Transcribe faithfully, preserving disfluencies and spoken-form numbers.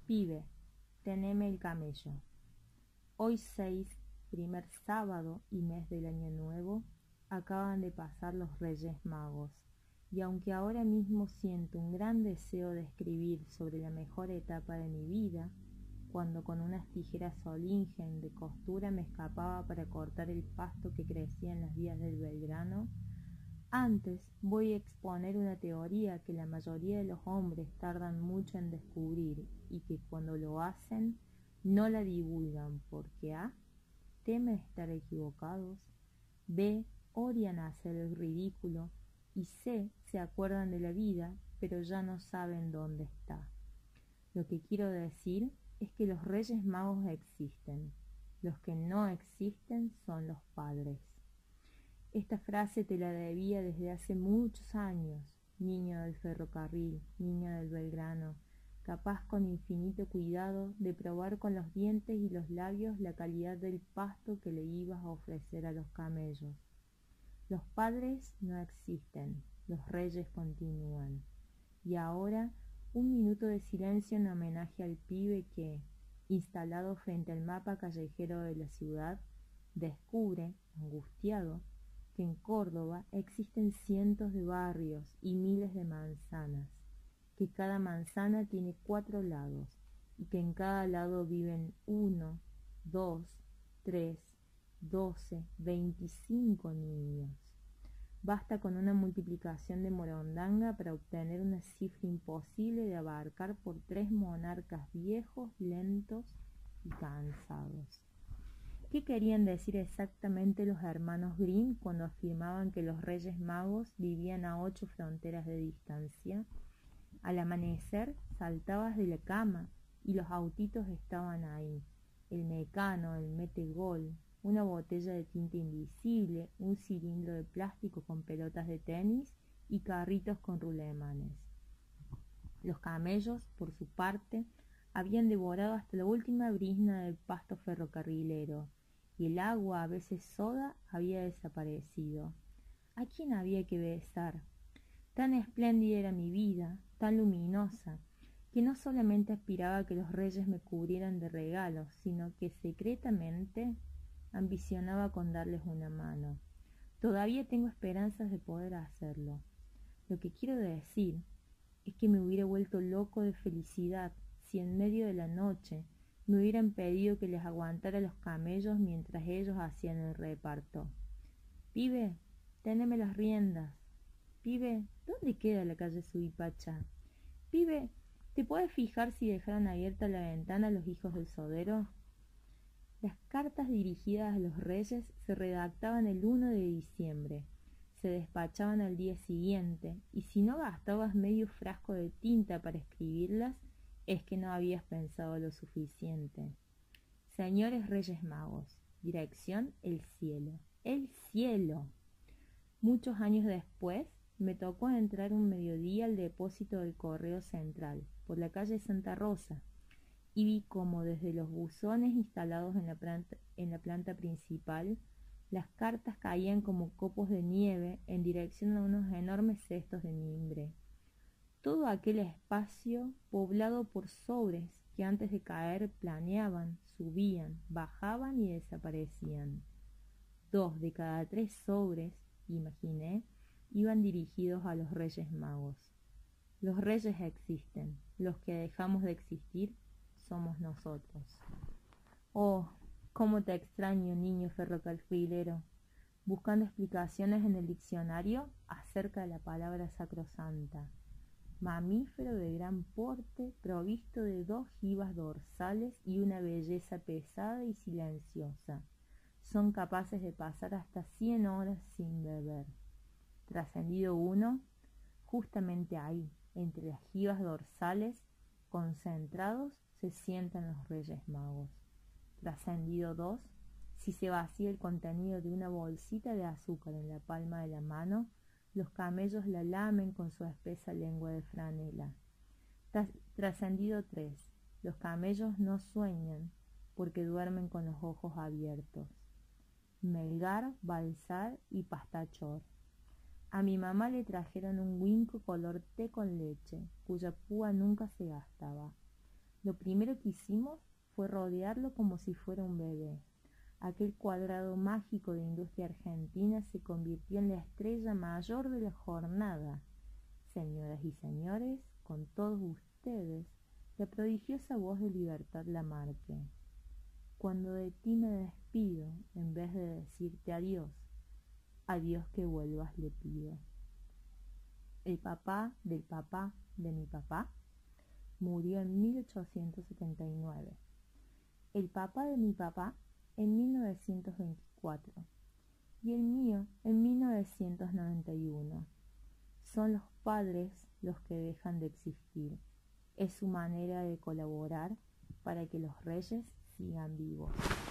Pibe, teneme el camello. Hoy seis, primer sábado y mes del año nuevo, acaban de pasar los Reyes Magos, y aunque ahora mismo siento un gran deseo de escribir sobre la mejor etapa de mi vida, cuando con unas tijeras Solingen de costura me escapaba para cortar el pasto que crecía en las vías del Belgrano, antes voy a exponer una teoría que la mayoría de los hombres tardan mucho en descubrir y que cuando lo hacen no la divulgan porque A. temen estar equivocados, B. odian hacer el ridículo y C. se acuerdan de la vida pero ya no saben dónde está. Lo que quiero decir es que los Reyes Magos existen, los que no existen son los padres. Esta frase te la debía desde hace muchos años, niño del ferrocarril, niño del Belgrano, capaz con infinito cuidado de probar con los dientes y los labios la calidad del pasto que le ibas a ofrecer a los camellos. Los padres no existen, los reyes continúan. Y ahora, un minuto de silencio en homenaje al pibe que, instalado frente al mapa callejero de la ciudad, descubre, angustiado, que en Córdoba existen cientos de barrios y miles de manzanas, que cada manzana tiene cuatro lados y que en cada lado viven uno, dos, tres, doce, veinticinco niños. Basta con una multiplicación de morondanga para obtener una cifra imposible de abarcar por tres monarcas viejos, lentos y cansados. ¿Qué querían decir exactamente los hermanos Grimm cuando afirmaban que los Reyes Magos vivían a ocho fronteras de distancia? Al amanecer saltabas de la cama y los autitos estaban ahí, el Mecano, el Metegol, una botella de tinta invisible, un cilindro de plástico con pelotas de tenis y carritos con rulemanes. Los camellos, por su parte, habían devorado hasta la última brizna del pasto ferrocarrilero, y el agua, a veces soda, había desaparecido. ¿A quién había que besar? Tan espléndida era mi vida, tan luminosa, que no solamente aspiraba a que los reyes me cubrieran de regalos, sino que secretamente ambicionaba con darles una mano. Todavía tengo esperanzas de poder hacerlo. Lo que quiero decir es que me hubiera vuelto loco de felicidad si en medio de la noche me hubieran pedido que les aguantara los camellos mientras ellos hacían el reparto. Pibe, teneme las riendas. Pibe, ¿dónde queda la calle Suipacha? Pibe, ¿te puedes fijar si dejaron abierta la ventana los hijos del sodero? Las cartas dirigidas a los reyes se redactaban el uno de diciembre, se despachaban al día siguiente, y si no gastabas medio frasco de tinta para escribirlas, es que no habías pensado lo suficiente. Señores Reyes Magos, dirección el cielo, el cielo. Muchos años después, me tocó entrar un mediodía al depósito del Correo Central, por la calle Santa Rosa, y vi como desde los buzones instalados en la planta, en la planta principal, las cartas caían como copos de nieve en dirección a unos enormes cestos de mimbre. Todo aquel espacio poblado por sobres que antes de caer planeaban, subían, bajaban y desaparecían. Dos de cada tres sobres, imaginé, iban dirigidos a los Reyes Magos. Los reyes existen, los que dejamos de existir somos nosotros. Oh, cómo te extraño, niño ferrocarrilero, buscando explicaciones en el diccionario acerca de la palabra sacrosanta. Mamífero de gran porte, provisto de dos jibas dorsales y una belleza pesada y silenciosa. Son capaces de pasar hasta cien horas sin beber. Trascendido uno, justamente ahí, entre las jibas dorsales, concentrados, se sientan los Reyes Magos. Trascendido dos, si se vacía el contenido de una bolsita de azúcar en la palma de la mano, los camellos la lamen con su espesa lengua de franela. Trascendido tres, los camellos no sueñan porque duermen con los ojos abiertos. Melgar, Balsar y Pastachor. A mi mamá le trajeron un huinco color té con leche, cuya púa nunca se gastaba. Lo primero que hicimos fue rodearlo como si fuera un bebé. Aquel cuadrado mágico de industria argentina se convirtió en la estrella mayor de la jornada. Señoras y señores, con todos ustedes, la prodigiosa voz de Libertad Lamarque. Cuando de ti me despido, en vez de decirte adiós, adiós que vuelvas le pido. El papá del papá de mi papá murió en mil ochocientos setenta y nueve. El papá de mi papá en mil novecientos veinticuatro y el mío en mil novecientos noventa y uno. Son los padres los que dejan de existir. Es su manera de colaborar para que los reyes sigan vivos.